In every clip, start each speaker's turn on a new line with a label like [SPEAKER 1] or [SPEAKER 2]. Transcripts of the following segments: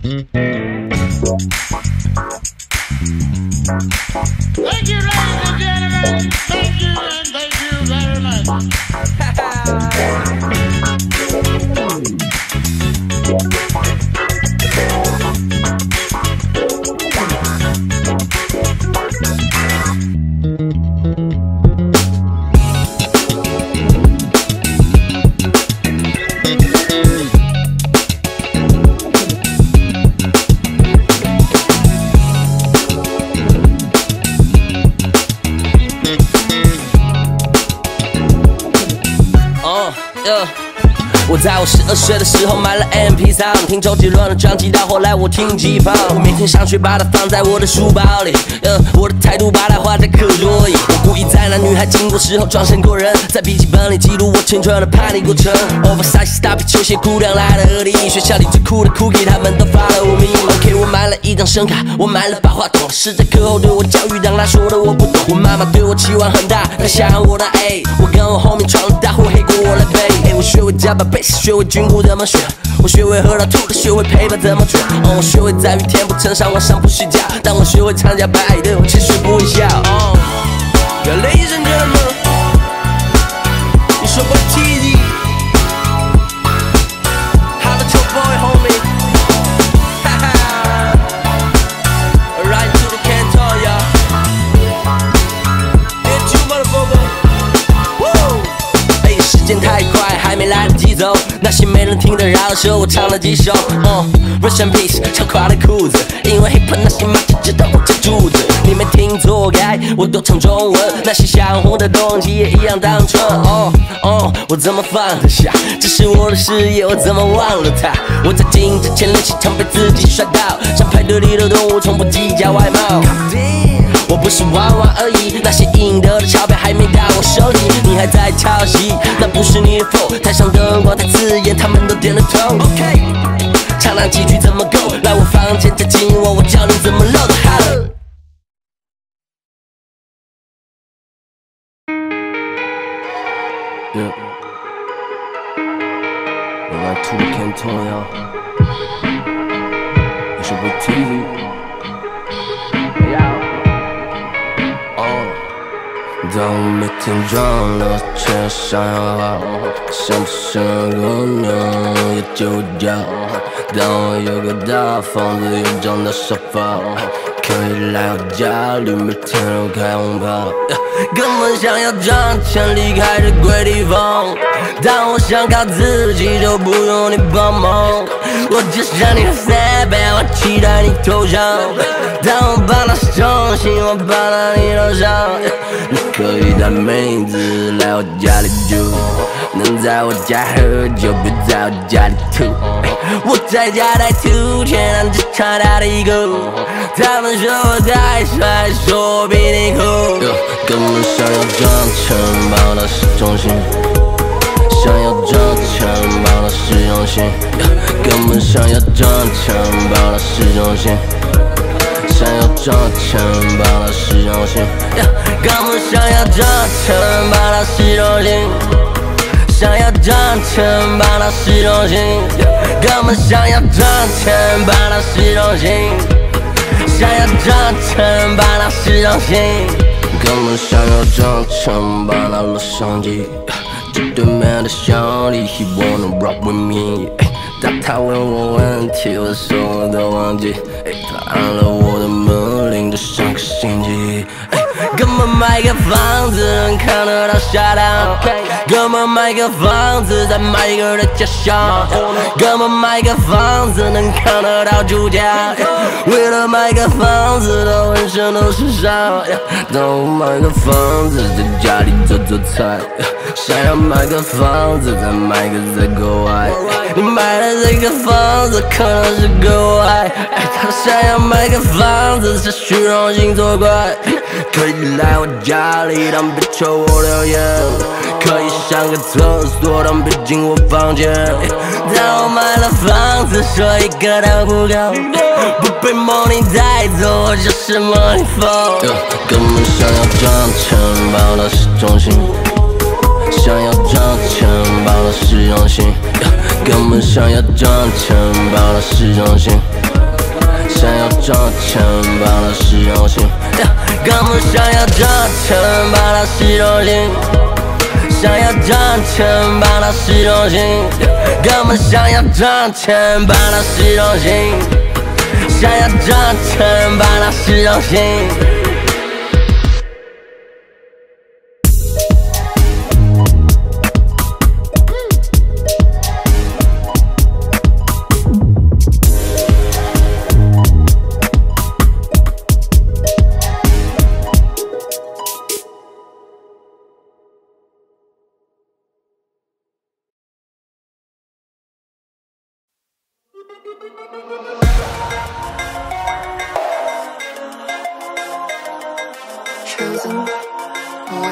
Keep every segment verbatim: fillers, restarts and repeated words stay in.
[SPEAKER 1] Thank you, ladies and gentlemen. Thank you and thank you very much.
[SPEAKER 2] Yeah. 我在我十二岁的时候买了 M P 三，听周杰伦的专辑，到后来我听鸡胖。我每天上学把它放在我的书包里，呃，我的态度把它画在课桌椅。我故意在那女孩经过时候装神过人，在笔记本里记录我青春的叛逆过程。Oversize 大皮球鞋，酷亮来的合体，学校里最酷的 Cookie 他们都 follow me。OK， 我买了一张声卡，我买了把话筒，是在课后对我教育，当他说的我不懂。我妈妈对我期望很大，她想要我的 A， 我跟我后面闯的大祸，黑锅我来背。我学会加把贝斯，学会军鼓怎么选，我学会喝到吐的，学会陪伴怎么卷。哦，我学会在雨天不撑伞，晚上不睡觉。当我学会参加派对，我其实不会笑。哦 ，Ladies and gentlemen， 你说过 T D，How the your boy homie， 哈哈 ，Right to the Canton y'all，Hit you motherfucker，Woo， 哎，时间太快。还没来得及走，那些没人听的饶舌我唱了几首。嗯 ，Rest in peace， 超垮的裤子，因为 hip hop 那些马就知道我这柱子。你没听错，该我都唱中文，那些想红的动机也一样单纯。哦哦，我怎么放得下？这是我的事业，我怎么忘了它？我在镜子前练习，常被自己摔倒，像派对里的动物，从不计较外貌。我不是玩玩而已，那些赢得的钞票还没到我手里，你还在抄袭，那不是你的 flow。台上灯光太刺眼，他们都点了头。OK， 唱那几句怎么够？来我房间再亲我，我教你怎么漏的。Hello。Yeah， 我来 to the Canton y'all， it's your boy T D。Yeah。哦。当我每天赚了钱，想要好，想不想姑娘也就要。当我有个大房子，有张大沙发，可以来我家里，每天都开轰趴。根本想要赚钱，离开这鬼地方。当我想靠自己，就不用你帮忙。我只想你的三倍，我期待你投降。当我把那伤心，我放到你头上。你可以带妹子来我家里住，能在我家喝酒，别在我家里吐。我在家带吐钱，让这场打地鼓。他们说我太帅，说我比你酷。根本想要赚钱，把我的市中心。想要赚钱，把我的市中心。根本想要赚钱，把我的市中心。想要赚钱，把它市中心。根本想要赚钱，把它市中心。想要赚钱，把它市中心。根本想要赚钱，把它市中心。想要赚钱，把它市中心。根本想要赚钱，把它洛杉矶。这对面的兄弟 ，He wanna rock with me。当他问我问题，我说我都忘记。他按了我的门铃，就像个星期一。根本买个房子能看得到下堂，根本买个房子在每个人的家乡，根本买个房子能看得到主家。为了买个房子，都浑身都是伤。当我买个房子，在家里做做菜。想要买个房子，再买个在国外。你买的这个房子可能是国外，他想要买个房子，是虚荣心作怪。可以来我家里，但别求我留言。可以上个厕所，但别进我房间。但我买了房子，说一个都不够，不被梦里带走，我就是梦里疯。根本想要赚钱，把我的市中心。想要赚钱，把我的市中心。根本想要赚钱，把我的市中心。 想要赚钱，把它市中心。哥们想要赚钱，把它市中心。想要赚钱，把它市中心。哥们想要赚钱，把它市中心。想要赚钱，把它市中心。
[SPEAKER 3] Chosen or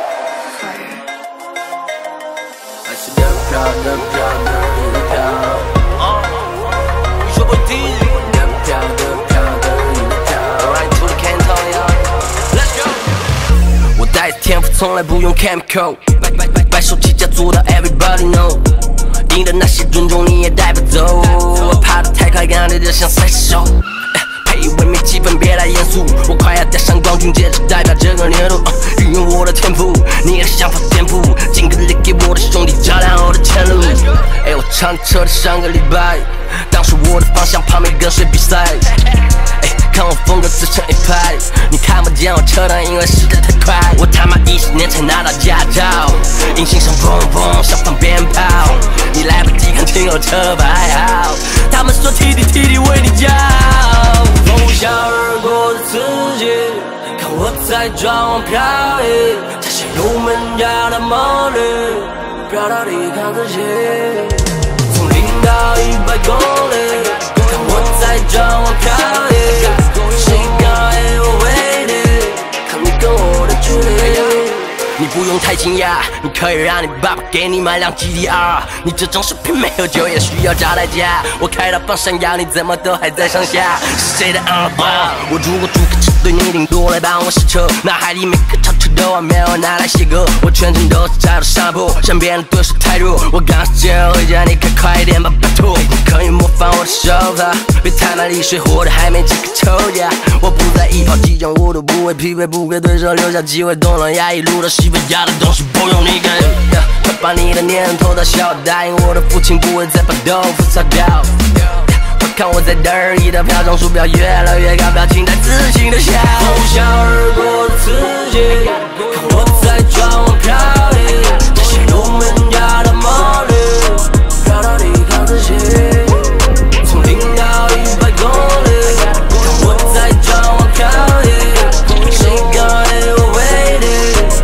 [SPEAKER 3] fire.
[SPEAKER 2] 还是的飘的飘的的飘，你说不定的飘的飘的的飘 ，Right to the Canton，Let's go。我带着天赋，从来不用 chemical， 白白白白手起家做到 everybody know。赢的那些尊重你也带不走，我跑得太快，干的就像赛手。配以为没气氛，别太严肃。我快要戴上光军戒指，代表这个年度。运用我的天赋，你的想法颠覆，尽个力给我的兄弟照亮我的前路。哎，我唱车的上个礼拜，当时我的方向旁边跟谁比赛？哎，看我风格自成一派，你看不见我车灯，因为驶得太快。我他妈一十年才拿到驾照，引擎上砰砰像放鞭炮，你来不及看清我车牌号。他们说 T D T D 为你骄傲。风啸而过的刺激，看我在转弯飘逸，这些入门家的魔力，飘到抵抗自己。从零到一百公里，看我在转弯飘逸，谁敢给我威力？看你跟我的距离。你不用太惊讶，你可以让你爸爸给你买辆 G T R。你这种视频没有酒也需要找代驾。我开到半山腰，你怎么都还在上下？是谁的 alibi？ 我如果租个车队，你顶多来帮我洗车。脑海里每个超车的画面我拿来写歌。我全程都是踩到上坡，身边的对手太弱。我刚时间回家，你可快一点吧，拜托。你可以模仿我的手法，别太卖力，水活的还没几个抽家。我不在意跑几场，我都不会疲惫，不给对手留下机会。东南亚一路到西。要的东西不用你给，快把你的念头到消，答应我的父亲不会再把豆腐炒掉。快看我在得意的飘，张鼠标越来越高，表情在自信的笑。风啸而过的刺激，看我在转弯飘逸，这些入门家的魔力，飘到抵抗自己。从零到一百公里，看我在转弯飘逸，谁敢给我威力？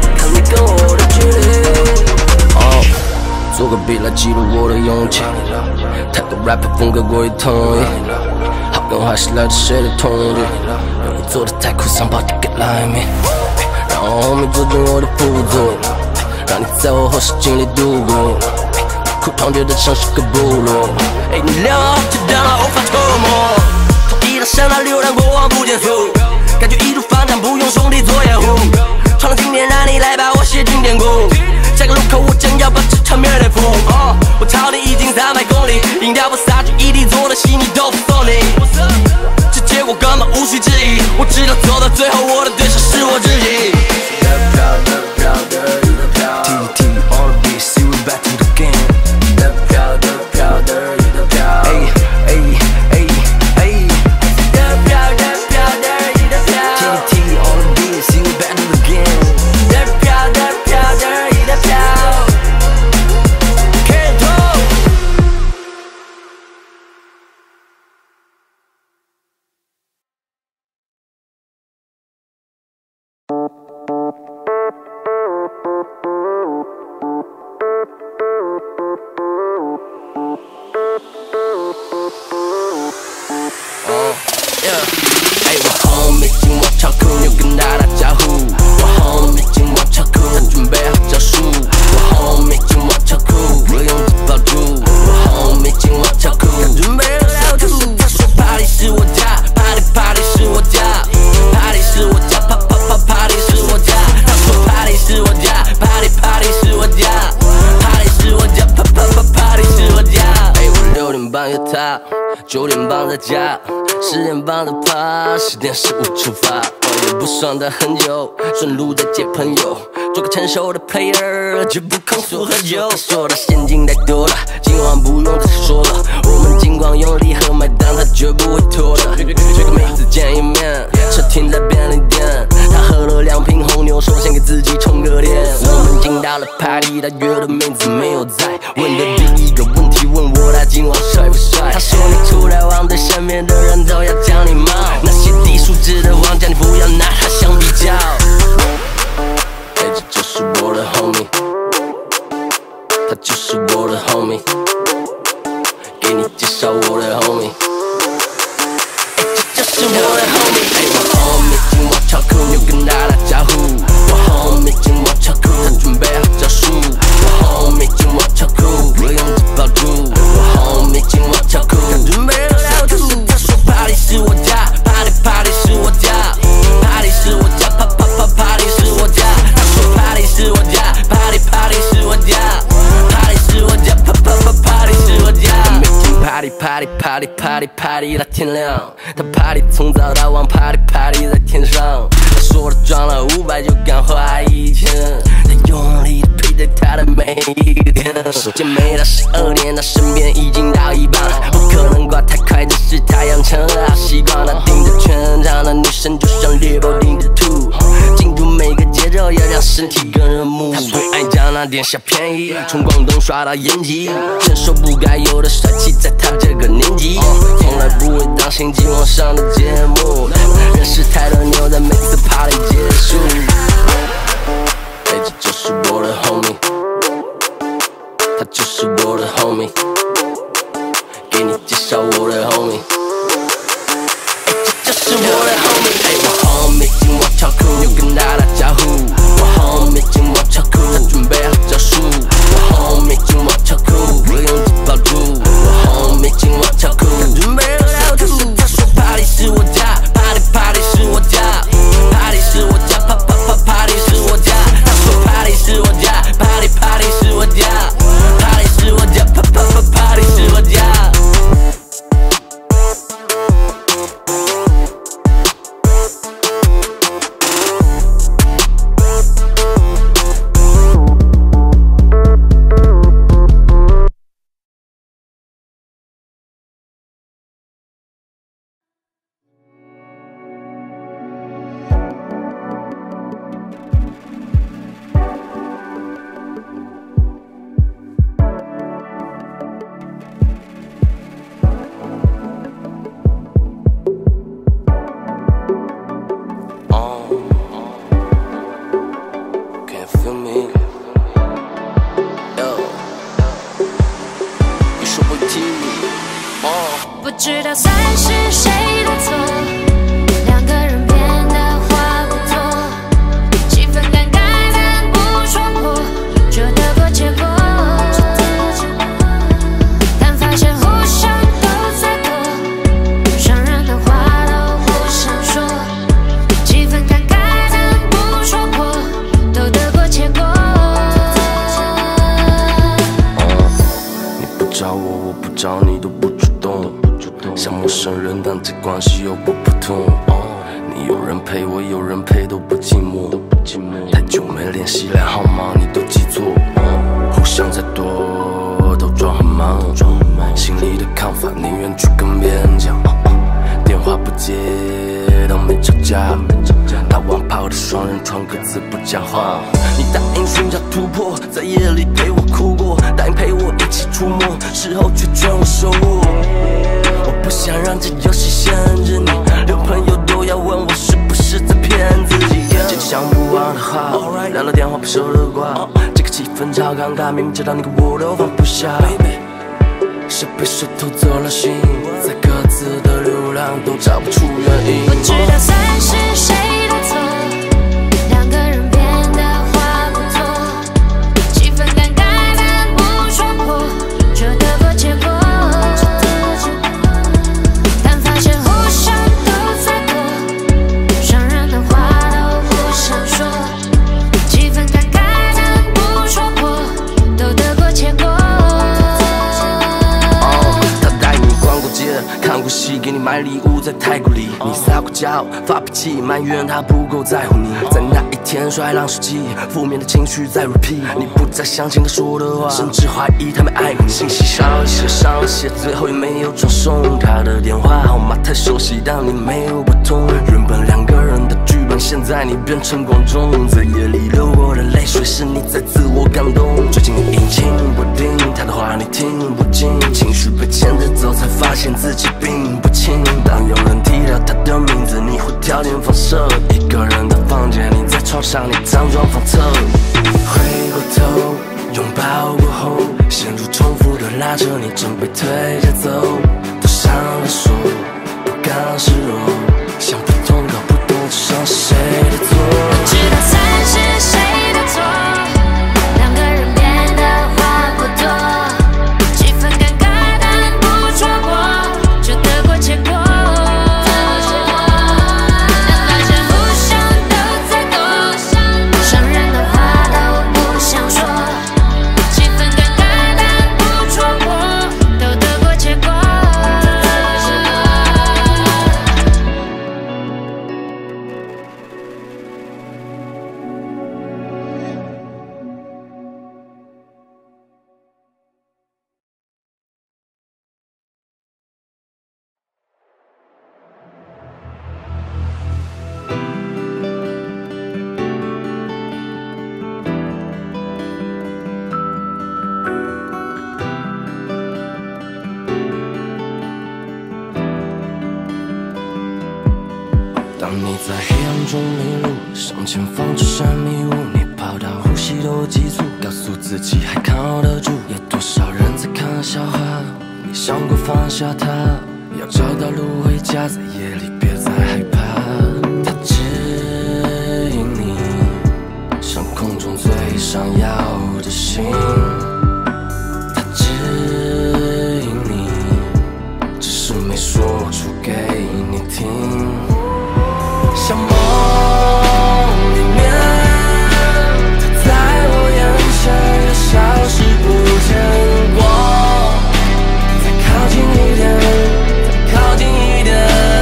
[SPEAKER 2] 做个 beat 来记录我的勇气，太多 rapper 风格过于统一，好跟坏是来自谁的统治？让我做的太酷，想把它给来命，让我后面做成我的辅助，让你在我后视镜里度过。苦痛觉得像是个部落，哎，你撩好就让它无法触摸，从一到山到流浪过往不结束，感觉一路方向不用兄弟做掩护，闯了经典让你来把我写进典故。下个路口，我将要把这场面颠覆。哦，我超你已经三百公里，音调不撒句一地做的戏你都不送你。这结果根本无需质疑，我知道走到最后，我的对手是我自己。的飘的飘的雨的飘 ，T T on the beat, see we back to the game。的飘的飘的雨的飘，哎哎哎哎。的飘的飘的雨的飘 ，T T on the beat, see we back to the game。的飘的飘的雨的飘。是我家， 九点半在家，十点半的趴，十点十五出发。我也不爽的很久，顺路再接朋友，做个成熟的 player， 绝不空腹喝酒。他说的现金太多了，今晚不用再说了。我们尽管用力喝麦当，他绝不会脱的。约个妹子见一面，车停在便利店，他喝了两瓶红牛，说先给自己充个电。我们进到了 party， 他约的妹子没有在，问的第一个问题问我他今晚帅不帅？他说你出来玩，对身边的人都要讲礼貌，那些低素质的玩家你不要拿他相比较。哎，这就是我的 homie， 他就是我的 homie， 给你介绍我的 homie， 哎，这就是我的 homie， 哎，我 homie 今晚超酷，你跟他打招呼。我 homie 今晚超酷，他准备好招数。我 homie 今晚超酷，不用自保住。我 homie 今晚超酷，他准备好招数。他说 party 是我家 ，party party 是我家 ，party 是我家，啪啪啪 party 是我家。他说 party 是我家 ，party party 是我家 ，party 是我家，啪啪啪 party 是我家。每天 party party party party party 到天亮，他 party 从早到晚 party party 在天上。他说他赚了五百就敢花一千，他用力地配对他的每一天。时间没到十二点，他身边已经到一半，不可能挂太快，这是他养成的好习惯。他盯着全场的女生，就像猎豹盯着兔，进入每个节奏，要让身体跟人move。他最爱占那点小便宜，从广东耍到延吉，承受不该有的帅气，在他这个年纪，从来不会当心今晚上的节目，认识太多牛在每次 party 结束。哎，这就是我的 homie， 他就是我的 homie， 给你介绍我的 homie， 哎，这就是我的 homie， 哎，我 homie 今晚超酷，你跟他打招呼。我 homie 今晚超酷，他准备好招数。我 homie 今晚超酷，不用自保住。我 homie 今晚超酷，他准备好招数。他说 party 是我家 ，party party 是我家 ，party 是我家，啪啪啪 party 是我家。他说 party 是我家 ，party party 是我家 ，party 是我家，啪啪啪 party 是我家。
[SPEAKER 4] 不知道算是谁的错，两个人变得话不多，气氛尴尬但不说破，就得过且过。但发现互相都在躲，伤人的话都不想说，气氛尴尬但不说破，都得过且过。
[SPEAKER 2] 你不找我，我不找你，都不主动。像陌生人，但这关系又不普通。你有人陪我，有人陪都不寂寞。太久没联系，连号码你都记错。互相再多都装很忙，心里的看法宁愿去跟别人讲。电话不接，当没吵架。打完炮的双人床，各自不讲话。你答应寻找突破，在夜里陪我哭过，答应陪我一起出没，事后却全无收获。我不想让这游戏限制你，连朋友都要问我是不是在骗自己。接想不完的话，聊了电话不舍得挂，这个气氛超尴尬，明明知道你跟我都放不下。谁被谁偷走了心，在各自的流浪都找不出原因。
[SPEAKER 4] 不知道算是谁的错，两个人变得话不多，气氛尴尬但不说破，就得过且过。但发现互相都在躲，伤人的话都不想说，气氛尴尬但不说破，都得过且过。
[SPEAKER 2] 他带你逛过街， 你买礼物在太古里，你撒过娇，发脾气，埋怨他不够在乎你。在那一天摔烂手机，负面的情绪在 repeat， 你不再相信他说的话，甚至怀疑他没爱过你。信息少了些，少了些，最后也没有传送。他的电话号码太熟悉，但你没有拨通。原本两个人的剧本，现在你变成观众，在夜里流过的泪水，是你在自我感动。最近你阴晴不定，他的话你听不进，情绪被牵着走，才发现自己并不轻。当有人提到他的名字，你会条件反射。一个人的房间，你在床上，你辗转反侧。回过头，拥抱过后，陷入重复的拉扯，你正被推着走。都上了手，不甘示弱，想不通搞不懂，这伤是谁的错？
[SPEAKER 4] 知道算是谁的错？两个人变得话不多，气氛尴尬但不戳破，就得过且过。但发现互相都在躲，伤人的话都不想说，气氛尴尬但不戳破，都得过且过。
[SPEAKER 2] 当你在黑暗中迷路，向前方出现迷雾，你跑到呼吸都急促，告诉自己还靠得住。有多少人在看笑话？你想过放下它，要找到路回家，在夜里别再害怕。它指引你向空中最想要的星，它指引你，只是没说出给你听。像梦里面，它在我眼前也消失不见过。再靠近一点，再靠近一点。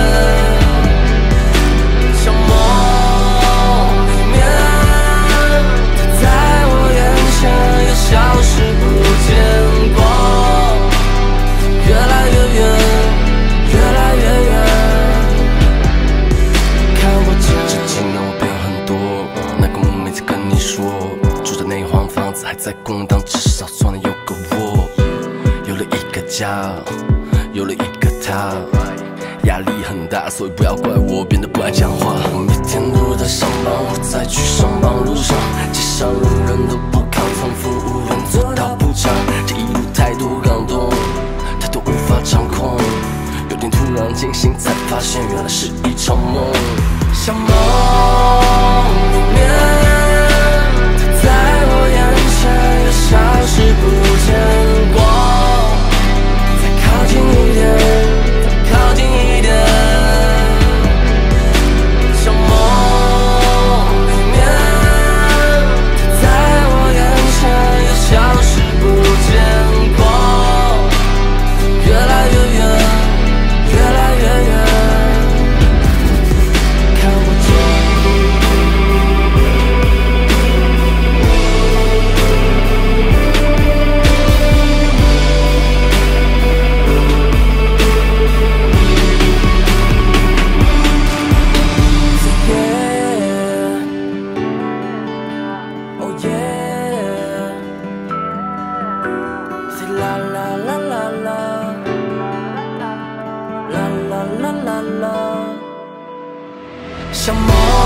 [SPEAKER 2] 像梦里面，它在我眼前也消失不见过。越来越远，越来越远。还在空荡，至少算有个我，有了一个家，有了一个他。压力很大，所以不要怪我变得不爱讲话。我每天都在上班，或在去上班路上，街上路人都不看，从服务员做到部长，这一路太多感动，太多无法掌控。有天突然惊醒，才发现原来是一场梦，像梦里面。消失不见过，再靠近一点，再靠近一点。像梦里面，它在我眼前也消失不见过。越来越远，越来越远，看不见。像梦。